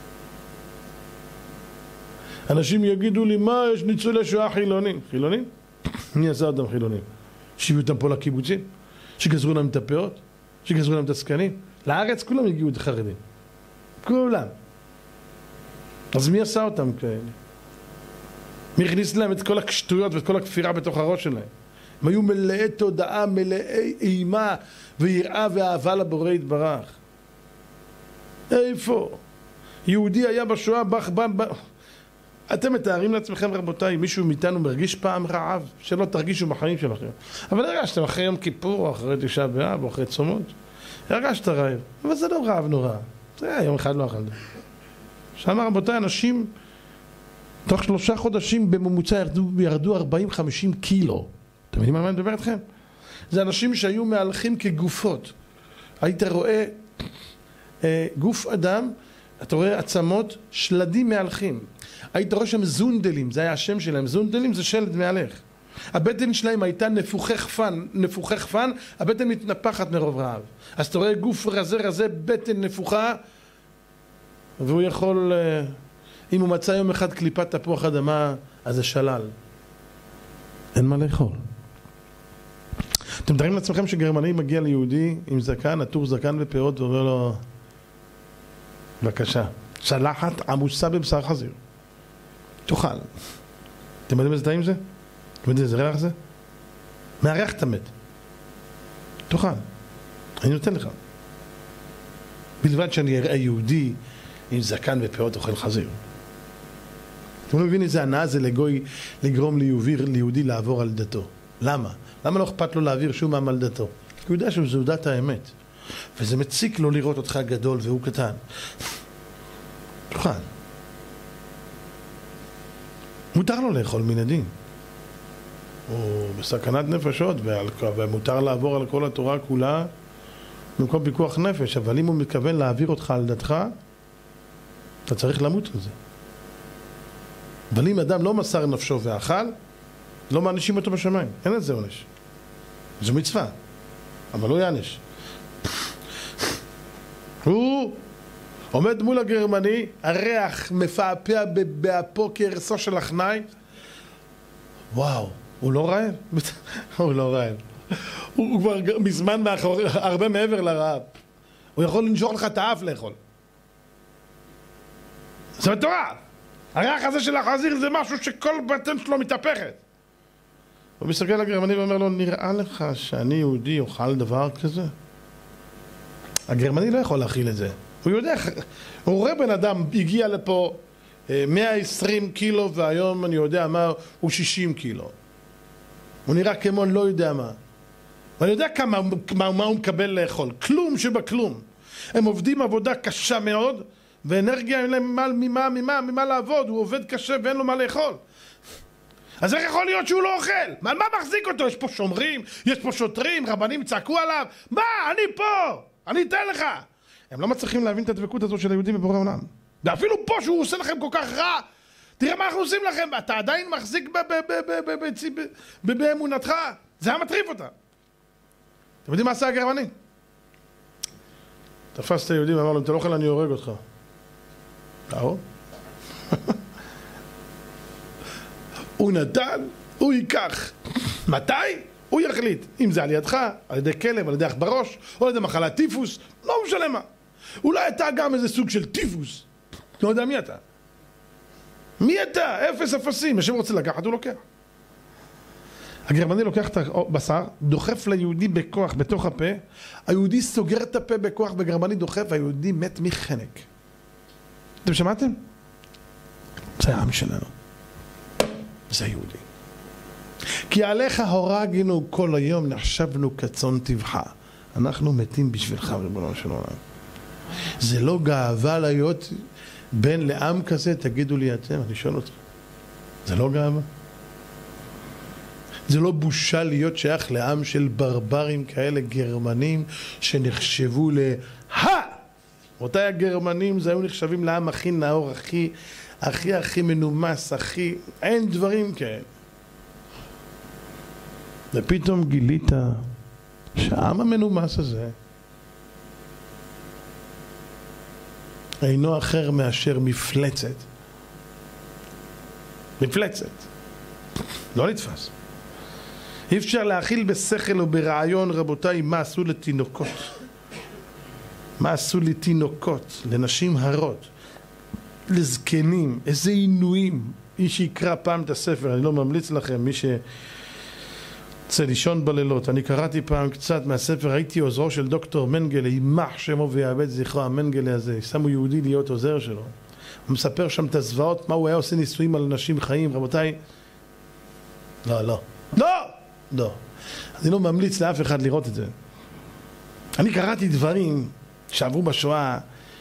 אנשים יגידו לי, מה יש ניצולי שואה חילונים? חילונים? מי עשה אותם חילונים? שהביאו אותם פה לקיבוצים? שגזרו להם את הפאות? שגזרו להם את הסקנים? לארץ כולם הגיעו את החרדים. כולם. אז מי עשה אותם כאלה? מי הכניס להם את כל הקשטויות ואת כל הכפירה בתוך הראש שלהם? הם היו מלאי תודעה, מלאי אימה ויראה ואהבה לבורא יתברך. איפה? יהודי היה בשואה, אתם מתארים לעצמכם, רבותיי, מישהו מאיתנו מרגיש פעם רעב? שלא תרגישו בחיים שלכם. אבל הרגשתם אחרי יום כיפור, או אחרי תשעה באב, או אחרי צומות. הרגשת רעב. אבל זה לא רעב נורא. זה היה יום אחד לא אכלת. שם, רבותיי, אנשים, תוך 3 חודשים בממוצע ירדו 40-50 קילו. אתם יודעים על מה אני מדבר אתכם? זה אנשים שהיו מהלכים כגופות. היית רואה גוף אדם, אתה רואה עצמות, שלדים מהלכים. היית רואה שם זונדלים, זה היה השם שלהם. זונדלים זה שלד מהלך. הבטן שלהם הייתה נפוחי חפן, הבטן מתנפחת מרוב רעב. אז אתה רואה גוף רזה, בטן נפוחה, והוא יכול, אם הוא מצא יום אחד קליפת תפוח אדמה, אז זה שלל. אין מה לאכול. אתם מתארים לעצמכם שגרמני מגיע ליהודי עם זקן, עטור זקן ופאות, ואומר לו, בבקשה, צלחת עמוסה בבשר חזיר. תאכל. אתם יודעים איזה טעים זה? אתם יודעים איזה ריח זה? מהריח אתה מת. תאכל. אני נותן לך. בלבד שאני אראה יהודי עם זקן ופאות אוכל חזיר. אתם לא מבינים איזה הנאה זה לגרום ליהודי לעבור על דתו. למה? למה לא אכפת לו להעביר שום עם על דתו? כי הוא יודע שזו דת האמת. וזה מציק לו לראות אותך גדול והוא קטן. תאכל. מותר לו לאכול מן הדין. הוא בסכנת נפשות, ומותר לעבור על כל התורה כולה במקום פיקוח נפש, אבל אם הוא מתכוון להעביר אותך על דתך, אתה צריך למות על זה. אבל אם אדם לא מסר נפשו ואכל, לא מענישים אותו בשמיים. אין את זה עונש. זו מצווה, אבל לא יענש. הוא עומד מול הגרמני, הריח מפעפע בהפוקר סושיאל החנאי. וואו, הוא לא רעב? הוא לא רעב. הוא כבר מזמן הרבה מעבר לרעב. הוא יכול לנשוך לך את האף לאכול. זה מטורף. הריח הזה של החזיר זה משהו שכל בטן שלו מתהפכת. הוא מסתכל לגרמני ואומר לו, נראה לך שאני יהודי אוכל דבר כזה? הגרמני לא יכול להכיל את זה. הוא יודע, הוא רואה בן אדם, הגיע לפה 120 קילו והיום אני יודע מה, הוא 60 קילו. הוא נראה כמו לא יודע מה. ואני יודע מה הוא מקבל לאכול. כלום שבכלום. הם עובדים עבודה קשה מאוד, ואנרגיה אין להם ממה לעבוד. הוא עובד קשה ואין לו מה לאכול. אז איך יכול להיות שהוא לא אוכל? מה מחזיק אותו? יש פה שומרים, יש פה שוטרים, רבנים צעקו עליו. מה? אני פה! אני אתן לך! הם לא מצליחים להבין את הדבקות הזאת של היהודים בבורא עולם. ואפילו פה שהוא עושה לכם כל כך רע, תראה מה אנחנו עושים לכם, אתה עדיין מחזיק באמונתך. זה היה מטריף אותה. אתם יודעים מה עשה הגרמני? תפס את היהודים ואמר לו, אם אתה לא אוכל אני הורג אותך. לא? הוא נתן, הוא ייקח. מתי? הוא יחליט. אם זה על ידך, על ידי כלב, על ידי אח בראש, או על ידי מחלת טיפוס, לא משנה מה. אולי אתה גם איזה סוג של טיפוס. לא יודע מי אתה. מי אתה? אפס אפסים. השם רוצה לקחת, הוא לוקח. הגרמני לוקח את הבשר, דוחף ליהודי בכוח בתוך הפה, היהודי סוגר את הפה בכוח, בגרמני דוחף, היהודי מת מחנק. אתם שמעתם? זה העם שלנו. זה יהודי. כי עליך הורגנו כל היום, נחשבנו כצאן טבחה. אנחנו מתים בשבילך, ריבונו של עולם. זה לא גאווה להיות בן לעם כזה, תגידו לי אתם, אני שואל אותך. זה לא גאווה? זה לא בושה להיות שייך לעם של ברברים כאלה, גרמנים, שנחשבו אותי הגרמנים, זה היו נחשבים לעם הכי נאור, הכי מנומס, אין דברים כאלה. ופתאום גילית שהעם המנומס הזה אינו אחר מאשר מפלצת. מפלצת. לא נתפס. אי אפשר להכיל בשכל או ברעיון, רבותיי, מה עשו לתינוקות. מה עשו לתינוקות, לנשים הרות, לזקנים, איזה עינויים. מי שיקרא פעם את הספר, אני לא ממליץ לכם, מי שצא לישון בלילות. אני קראתי פעם קצת מהספר, הייתי עוזרו של דוקטור מנגלה, יימח שמו ויאבד זכרו, המנגלה הזה, שמו יהודי להיות עוזר שלו. הוא מספר שם את הזוועות, מה הוא היה עושה ניסויים על אנשים חיים, רבותיי. לא. אני לא ממליץ לאף אחד לראות את זה. אני קראתי דברים שעברו בשואה,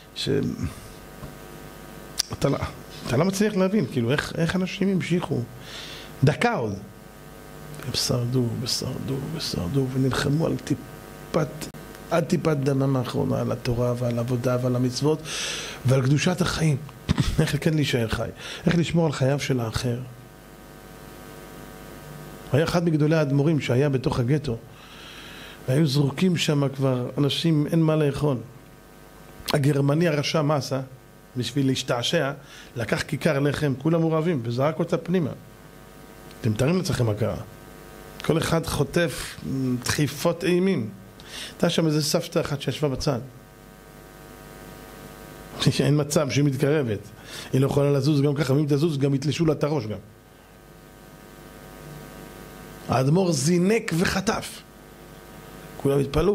אתה לא מצליח להבין, כאילו, איך אנשים המשיכו. דקה עוד. הם שרדו, ונלחמו עד טיפת דמם האחרונה, על התורה ועל העבודה ועל המצוות, ועל קדושת החיים. איך כן להישאר חי, איך לשמור על חייו של האחר. היה אחד מגדולי האדמו"רים שהיה בתוך הגטו, והיו זרוקים שם כבר אנשים, אין מה לאכול. הגרמני הרשע, מה עשה? בשביל להשתעשע, לקח כיכר לחם, כולם מורעבים, וזרק אותה פנימה. אתם מתארים לעצמכם מה קרה. כל אחד חוטף דחיפות אימים. הייתה שם איזה סבתא אחת שישבה בצד. אין מצב שהיא מתקרבת. היא לא יכולה לזוז גם ככה, ואם תזוז גם יתלשו לה את הראש גם. האדמו"ר זינק וחטף. כולם התפלאו.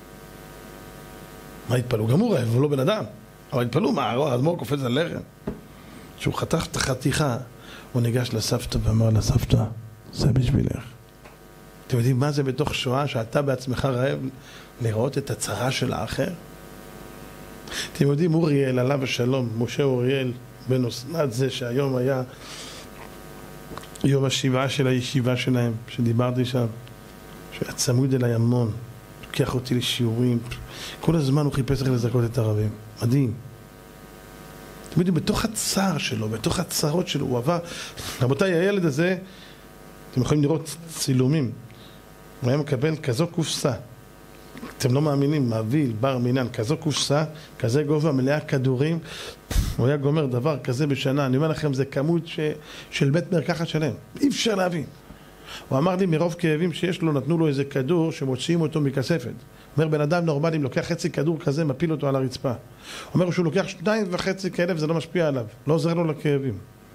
מה התפלאו? גם הוא רעב, הוא לא בן אדם. אבל התפלאו, מה, האדמו"ר קופץ על לחם. כשהוא חתך את החתיכה, הוא ניגש לסבתא ואמר לסבתא, זה בשבילך. אתם יודעים מה זה בתוך שואה, שאתה בעצמך רעב לראות את הצרה של האחר? אתם יודעים, אוריאל, עליו השלום, משה אוריאל, בן אסנת זה שהיום היה יום השבעה של הישיבה שלהם, שדיברתי שם, שהיה צמוד אליי המון, לוקח אותי לשיעורים, כל הזמן הוא חיפש איך לזכות את הערבים. מדהים. אתם יודעים, בתוך הצער שלו, בתוך הצערות שלו, הוא עבר, רבותיי, הילד הזה, אתם יכולים לראות צילומים, הוא היה מקבל כזו קופסה, אתם לא מאמינים, מביא, בר מינן, כזו קופסה, כזה גובה, מלאה כדורים, הוא היה גומר דבר כזה בשנה. אני אומר לכם, זה כמות של בית מרקחת שלם, אי אפשר להבין. הוא אמר לי, מרוב כאבים שיש לו, נתנו לו איזה כדור שמוציאים אותו מכספת. הוא אומר, בן אדם נורמלי, לוקח חצי כדור כזה, מפיל אותו על הרצפה. הוא אומר, שהוא לוקח 2.5 כאלף, זה לא משפיע עליו, לא עוזר לו לכאבים.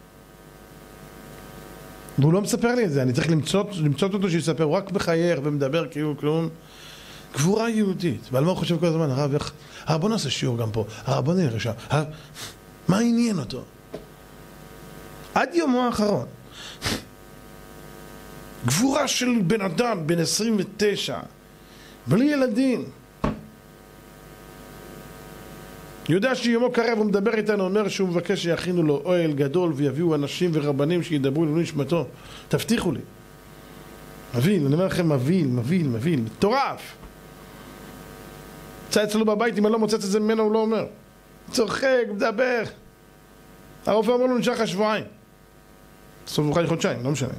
והוא לא מספר לי את זה, אני צריך למצוא אותו שיספר, הוא רק מחייך ומדבר כאילו כלום. גבורה יהודית. ועל מה הוא חושב כל הזמן? הרב, בוא נעשה שיעור גם פה. הרב, בוא נראה שם. מה עניין אותו? עד יומו האחרון. גבורה של בן אדם, בן 29, בלי ילדים. יודע שיומו קרב, הוא מדבר איתנו, אומר שהוא מבקש שיכינו לו אוהל גדול ויביאו אנשים ורבנים שידברו לו נשמתו. תבטיחו לי. מביא, אני אומר לכם, מביא, מטורף. יצא אצלו בבית, אם אני לא מוצץ את זה ממנו, הוא לא אומר. צוחק, מדבר. הרופא אומר לו, נשאר לך שבועיים. בסוף הוא חי חודשיים, לא משנה.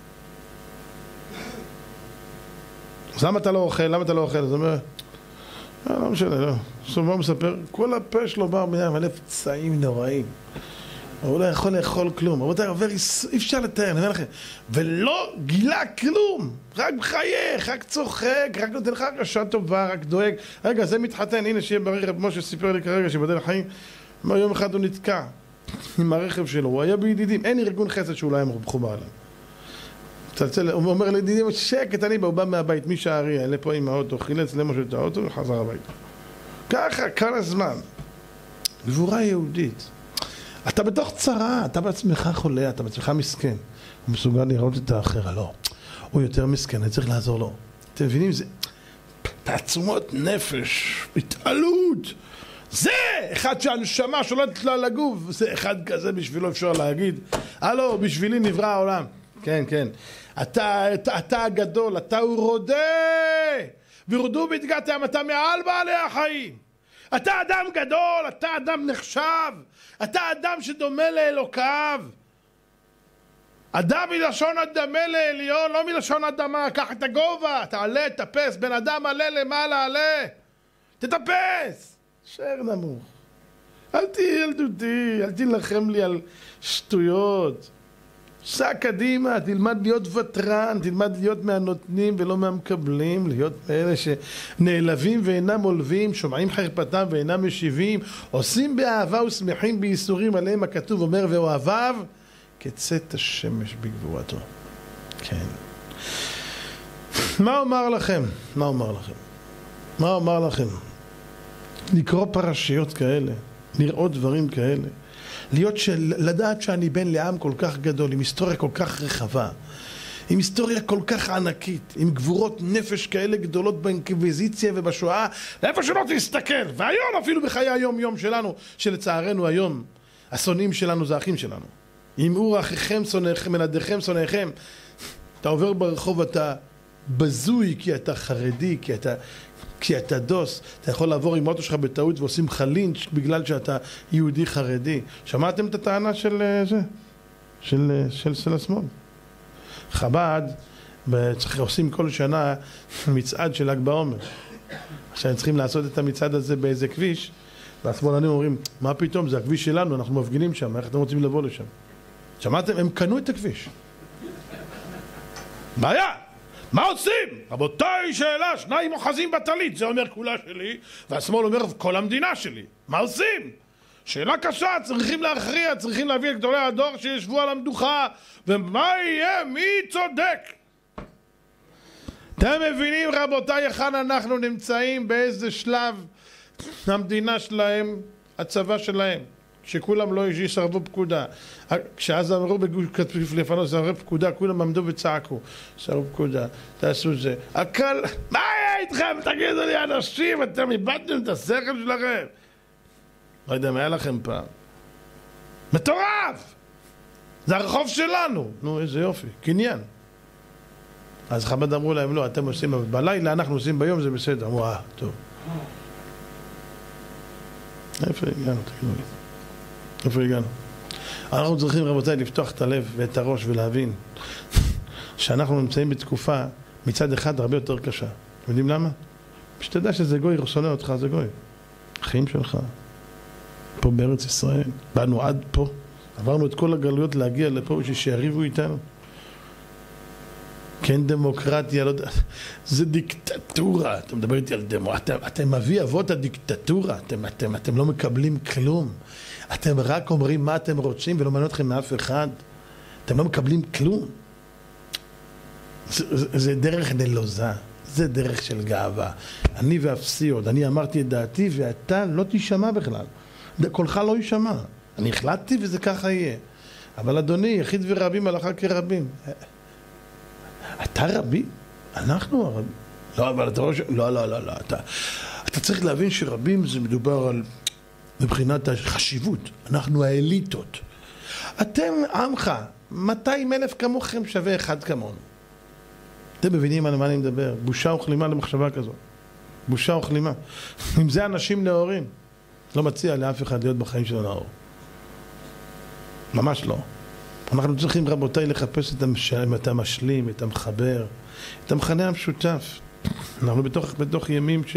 אז למה אתה לא אוכל? אז הוא אומר, לא משנה, לא. בסוף הוא מספר, כל הפה שלו בא מלא פצעים נוראים. הוא לא יכול לאכול כלום. רבותיי, אי אפשר לתאר, אני אומר לכם. ולא גילה כלום. רק מחייך, רק צוחק, רק נותן לך הרגשה טובה, רק דואג. רגע, זה מתחתן, הנה שיהיה בריא, רב משה סיפר לי כרגע שבדל החיים, יום אחד הוא נתקע עם הרכב שלו, הוא היה בידידים, אין ארגון חסד שאולי הם מחובר עליו. הוא אומר לידידים, שקט, אני בא, הוא בא מהבית, מי שערי, אלה פה עם האוטו, חילץ למשהו את האוטו וחזר הביתה. ככה, כל הזמן. גבורה יהודית. אתה בתוך צרה, אתה בעצמך חולה, אתה בעצמך מסכן. הוא מסוגל לראות את האחר, לא. הוא יותר מסכן, אני צריך לעזור לו. אתם מבינים? זה תעצומות נפש, התעלות. זה אחד שהנשמה שולטת לה לגוף. זה אחד כזה בשבילו אפשר להגיד, הלו, בשבילי נברא העולם. כן, כן. אתה הגדול, אתה הוא רודה. ורדו בהתגעתם, אתה מעל בעלי החיים. אתה אדם גדול, אתה אדם נחשב, אתה אדם שדומה לאלוקיו. אדם מלשון אדמה לעליון, לא מלשון אדמה. קח את הגובה, תעלה, תטפס, בן אדם עלה למעלה, עלה. תטפס. שער נמוך. אל תהיה ילדותי, אל תלחם לי על שטויות. סע קדימה, תלמד להיות ותרן, תלמד להיות מהנותנים ולא מהמקבלים, להיות מאלה שנעלבים ואינם עולבים, שומעים חרפתם ואינם משיבים, עושים באהבה ושמחים בייסורים עליהם הכתוב אומר ואוהביו כצאת השמש בגבורתו. כן. מה אומר לכם? לקרוא פרשיות כאלה, לראות דברים כאלה, לדעת שאני בן לעם כל כך גדול, עם היסטוריה כל כך רחבה, עם היסטוריה כל כך ענקית, עם גבורות נפש כאלה גדולות באינקוויזיציה ובשואה, לאיפה שלא תסתכל, והיום אפילו בחיי היום יום שלנו, שלצערנו היום השונאים שלנו זה האחים שלנו. אמרו אחיכם שונאיכם, מנדיכם שונאיכם. אתה עובר ברחוב, אתה בזוי כי אתה חרדי, כי אתה דוס. אתה יכול לעבור עם אוטו שלך בטעות ועושים לך לינץ' בגלל שאתה יהודי חרדי. שמעתם את הטענה של זה? של השמאל. חב"ד עושים כל שנה מצעד של ל"ג בעומר. עכשיו הם צריכים לעשות את המצעד הזה באיזה כביש, והשמאלנים אומרים, מה פתאום, זה הכביש שלנו, אנחנו מפגינים שם, איך אתם רוצים לבוא לשם? שמעתם? הם קנו את הכביש. בעיה! מה עושים? רבותיי, שאלה, שניים אוחזים בטלית, זה אומר כולה שלי, והשמאל אומר כל המדינה שלי. מה עושים? שאלה קשה, צריכים להכריע, צריכים להביא את גדולי הדור שישבו על המדוכה, ומה יהיה? מי צודק? אתם מבינים, רבותיי, היכן אנחנו נמצאים, באיזה שלב המדינה שלהם, הצבא שלהם, שכולם לא יסרבו פקודה. כשאז אמרו בגוש קטיף לפנות סרב פקודה, כולם עמדו וצעקו, סרב פקודה, תעשו זה. הכל, מה היה איתכם? תגידו לי אנשים, אתם איבדתם את השכל שלכם. לא יודע מה היה לכם פעם. מטורף! זה הרחוב שלנו. נו, איזה יופי, קניין. אז חב"ד אמרו להם, לא, אתם עושים בלילה, אנחנו עושים ביום, זה בסדר. אמרו, טוב. איפה הגענו, תגידו לי? איפה הגענו? אנחנו צריכים, רבותיי, לפתוח את הלב ואת הראש ולהבין שאנחנו נמצאים בתקופה מצד אחד הרבה יותר קשה. אתם יודעים למה? שתדע שזה גוי שונא אותך, זה גוי. החיים שלך. פה בארץ ישראל. באנו עד פה. עברנו את כל הגלויות להגיע לפה שיריבו איתנו. כן דמוקרטיה, לא... זה דיקטטורה. אתה מדבר איתי על דמוקרטיה. אתם מביא אבות הדיקטטורה. אתם לא מקבלים כלום. אתם רק אומרים מה אתם רוצים ולא מעניין אתכם מאף אחד. אתם לא מקבלים כלום. זה דרך נלוזה. זה דרך של גאווה. אני ואפסי עוד. אני אמרתי את דעתי ואתה לא תשמע בכלל. קולך לא יישמע. אני החלטתי וזה ככה יהיה. אבל אדוני, יחיד ורבים הלכה כרבים. אתה רבי? אנחנו הרבים. לא, אבל אתה לא. אתה צריך להבין שרבים זה מדובר על מבחינת החשיבות. אנחנו האליטות. אתם עמך, 200,000 כמוכם שווה אחד כמונו. אתם מבינים על מה אני מדבר? בושה וכלימה למחשבה כזאת. בושה וכלימה. אם זה אנשים נאורים, לא מציע לאף אחד להיות בחיים שלו נאור. ממש לא. אנחנו צריכים, רבותיי, לחפש את המשלים, את המחבר, את המכנה המשותף. אנחנו בתוך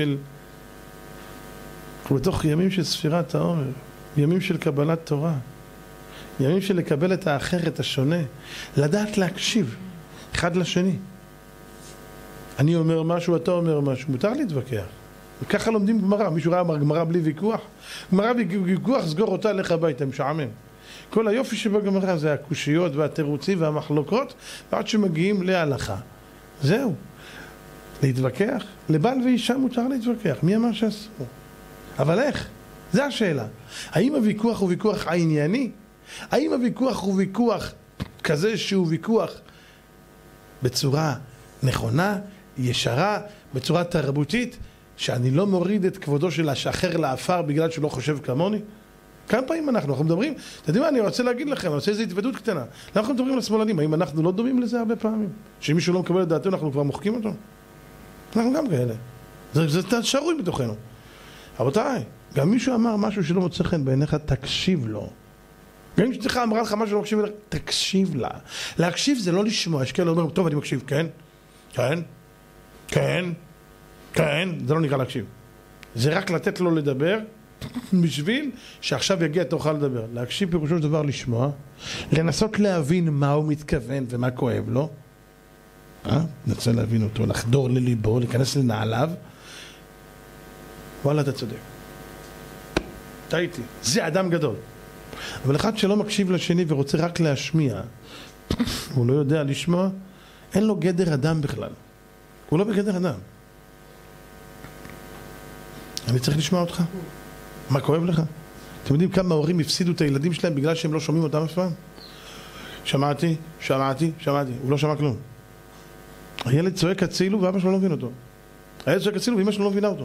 ימים של ספירת העומר, ימים של קבלת תורה, ימים של לקבל את האחר, את השונה, לדעת להקשיב אחד לשני. אני אומר משהו, אתה אומר משהו, מותר להתווכח. וככה לומדים גמרא. מישהו ראה גמרא בלי ויכוח? גמרא ויכוח, סגור אותה לך הביתה, משעמם. כל היופי שבגמרא זה הקושיות והתירוצים והמחלוקות, ועד שמגיעים להלכה. זהו. להתווכח? לבעל ואישה מותר להתווכח. מי אמר שאסור? אבל איך? זה השאלה. האם הוויכוח הוא ויכוח ענייני? האם הוויכוח הוא ויכוח כזה שהוא ויכוח בצורה נכונה, ישרה, בצורה תרבותית, שאני לא מוריד את כבודו של האחר לאפר בגלל שהוא לא חושב כמוני? כמה פעמים אנחנו מדברים? אתם יודעים מה, אני רוצה להגיד לכם, אני רוצה איזו התוודות קטנה. אנחנו מדברים על השמאלנים, האם אנחנו לא דומים לזה הרבה פעמים? שאם מישהו לא מקבל את דעתנו, אנחנו כבר מוחקים אותו? אנחנו גם כאלה. זה שרוי בתוכנו. רבותיי, גם מישהו אמר משהו שלא מוצא חן בעיניך, תקשיב לו. גם אם שתך אמרה לך משהו שלא מקשיב לך, תקשיב לה. להקשיב זה לא לשמוע. יש כאלה אומרים, טוב, אני מקשיב, כן? כן? כן? כן? זה לא נקרא להקשיב. זה רק לתת לו לדבר, בשביל שעכשיו יגיע תוכל לדבר. להקשיב פירושו של דבר לשמוע, לנסות להבין מה הוא מתכוון ומה כואב לו, ננסה להבין אותו, לחדור לליבו, להיכנס לנעליו. וואלה, אתה צודק. טעיתי. זה אדם גדול. אבל אחד שלא מקשיב לשני ורוצה רק להשמיע, הוא לא יודע לשמוע, אין לו גדר אדם בכלל. הוא לא בגדר אדם. אני צריך לשמוע אותך. מה כואב לך? אתם יודעים כמה ההורים הפסידו את הילדים שלהם בגלל שהם לא שומעים אותם אף פעם? שמעתי, הוא לא שמע כלום. הילד צועק הצילו ואבא שלו לא מבין אותו. הילד צועק הצילו ואמא שלו לא מבינה אותו.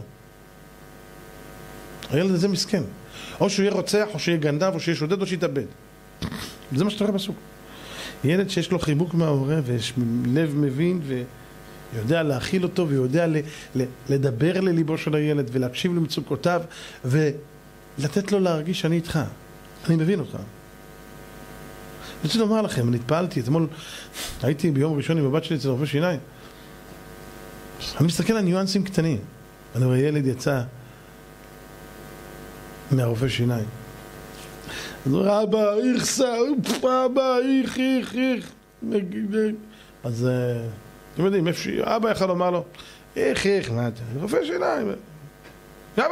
הילד הזה מסכן. או שהוא יהיה רוצח, או שיהיה גנב, או שיהיה שודד, או שיתאבד. זה מה שאתה רואה בסוג. ילד שיש לו חיבוק מההורה ויש לב מבין ויודע להכיל אותו ויודע לדבר לליבו של הילד ולהקשיב למצוקותיו ולתת לו להרגיש שאני איתך, אני מבין אותך. אני רוצה לומר לכם, אני התפעלתי, אתמול הייתי ביום ראשון עם הבת שלי אצל רופא שיניים, אני מסתכל על ניואנסים קטנים, אני רואה ילד יצא מהרופא שיניים, אז הוא אומר, אבא, איך. אז אתם יודעים, אבא יכל לומר לו, איך, מה אתה? רופא שיניים. יבוא.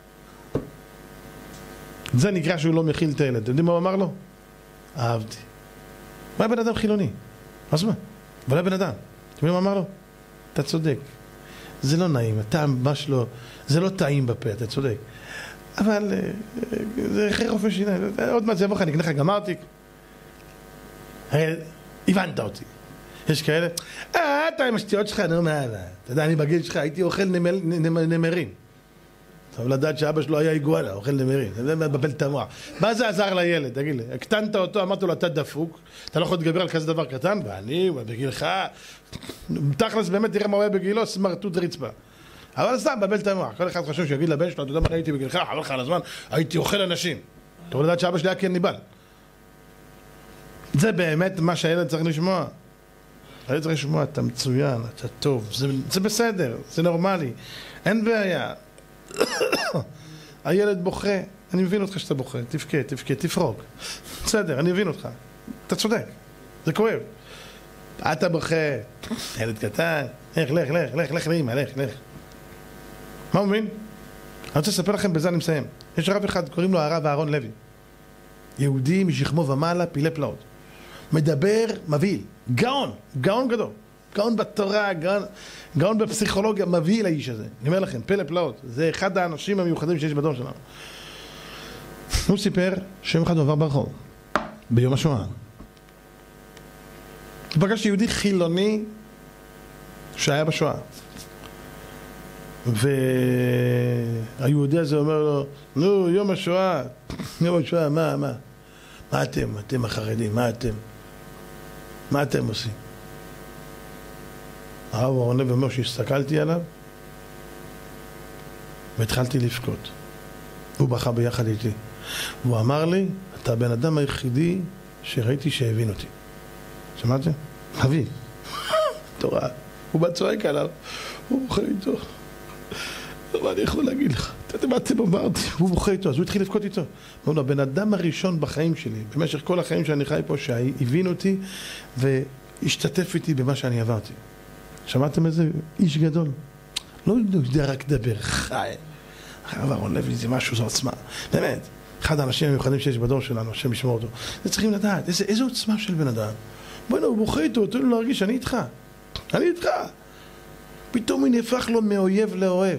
זה נקרא שהוא לא מכיל את הילד. אתם יודעים מה הוא אמר לו? אהבתי. מה בן אדם חילוני? אז מה? אבל היה בן אדם. אתם יודעים מה אמר לו? אתה צודק. זה לא נעים, הטעם ממש לא, זה לא טעים בפה, אתה צודק. אבל זה אחרי רופא שיניים, עוד מעט זה יבוא לך, אני אקנה לך גמרתי. הבנת אותי. יש כאלה, אתה עם השטויות שלך, נו מה, אתה יודע, אני בגיל שלך, הייתי אוכל נמרים. טוב לדעת שאבא שלו היה איגואלה, אוכל נמרים, זה מבלבל את המוח. מה זה עזר לילד? תגיד לי, הקטנת אותו, אמרת לו, אתה דפוק, אתה לא יכול להתגבר על כזה דבר קטן, ואני, בגילך, תכלס באמת תראה מה הוא היה בגילו, סמרטוט רצפה. אבל סתם, מבלבל את המוח. כל אחד חשוב שיגיד לבן שלו, אתה יודע מה הייתי בגילך, חבל לך על הזמן, הייתי אוכל אנשים. אתה יכול לדעת שאבא שלי היה כן ניבל. זה באמת מה שהילד צריך לשמוע. הילד צריך לשמוע, אתה מצוין, אתה טוב, זה בסדר, זה נורמלי, אין בעיה. הילד בוכה, אני מבין אותך שאתה בוכה, תבכה, תפרוק. בסדר, אני מבין אותך. אתה צודק, זה כואב. אתה בוכה, ילד קטן, לך לאמא, לך. מה הוא מבין? אני רוצה לספר לכם, בזה אני מסיים. יש רב אחד, קוראים לו הרב אהרון לוי. יהודי משכמו ומעלה, פילי פלאות. מדבר, מבהיל, גאון גדול. גאון בתורה, גאון בפסיכולוגיה, מבהיל האיש הזה. אני אומר לכם, פילי פלאות. זה אחד האנשים המיוחדים שיש בדור שלנו. הוא סיפר שיום אחד הוא עבר ברחוב, ביום השואה. הוא פגש יהודי חילוני שהיה בשואה. והיהודי הזה אומר לו, נו, יום השואה, מה אתם החרדים, מה אתם עושים? הרב אהרון לוי אומר שהסתכלתי עליו והתחלתי לבכות. הוא בכה ביחד איתי. הוא אמר לי, אתה הבן אדם היחידי שראיתי שהבין אותי. שמעתם? אבי. תורה. הוא בא צועק עליו, הוא בוכה איתו. מה אני יכול להגיד לך? אתה יודע מה אתם אמרתי? הוא בוכה איתו, אז הוא התחיל לבכות איתו. הוא אומר, הבן אדם הראשון בחיים שלי, במשך כל החיים שאני חי פה, שהבין אותי והשתתף איתי במה שאני עברתי. שמעתם איזה איש גדול? לא יודע רק לדבר, חי. הרב אהרון לוי זה משהו, זו עוצמה. באמת, אחד האנשים המיוחדים שיש בדור שלנו, השם ישמור אותו. זה צריכים לדעת, איזה עוצמה של בן אדם. בוא'נה, הוא בוכה איתו, תנו לו להרגיש, אני איתך. פתאום הוא נהפך לו מאויב לאוהב.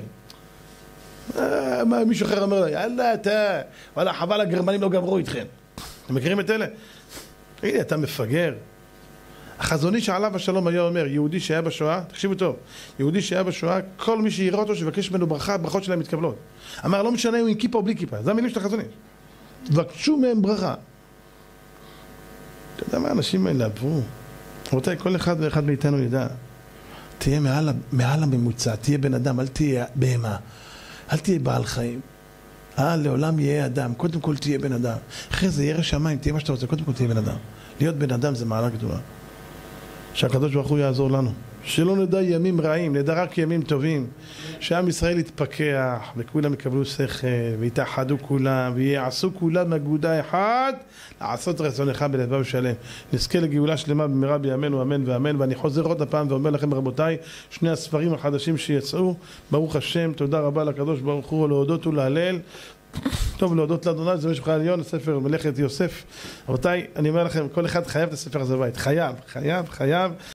מה מישהו אחר אומר לו, יאללה אתה, וואלה חבל הגרמנים לא גמרו איתכם. אתם מכירים את אלה? תגידי, אתה מפגר. החזוני שעליו השלום היה אומר, יהודי שהיה בשואה, תקשיבו טוב, יהודי שהיה בשואה, כל מי שיראה אותו שיבקש ממנו ברכה, הברכות שלהם מתקבלות. אמר, לא משנה אם עם כיפה או בלי כיפה, זה המילים של החזוני. תבקשו מהם ברכה. אתה יודע מה האנשים האלה עברו? רבותיי, כל אחד ואחד מאיתנו ידע, תהיה מעל הממוצע, תהיה בן אדם, אל תהיה בהמה, אל תהיה בעל חיים. לעולם יהיה אדם, קודם כל תהיה בן אדם. אחרי זה ירא שמיים, תהיה מה שאתה רוצה, קודם כל תהיה בן אדם. להיות בן אדם זה מעלה גדולה. שהקדוש ברוך הוא יעזור לנו. שלא נדע ימים רעים, נדע רק ימים טובים. שעם ישראל יתפקח, וכולם יקבלו שכל, ויתאחדו כולם, ויעשו כולם אגודה אחת, לעשות רצונך בלבב שלם. נזכה לגאולה שלמה במהרה בימינו, אמן ואמן. ואני חוזר עוד הפעם ואומר לכם, רבותיי, שני הספרים החדשים שיצאו, ברוך השם, תודה רבה לקדוש ברוך הוא, להודות ולהלל. טוב, להודות לאדוני, זה משפחה עליון, הספר מלאכת יוסף. רבותיי, אני אומר לכם, כל אחד חייב את הספר הזה בבית. חייב.